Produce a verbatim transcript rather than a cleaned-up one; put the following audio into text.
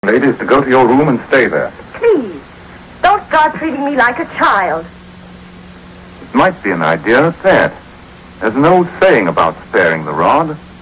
Ladies, to go to your room and stay there. Please, don't start treating me like a child. It might be an idea at that. There's an old saying about sparing the rod.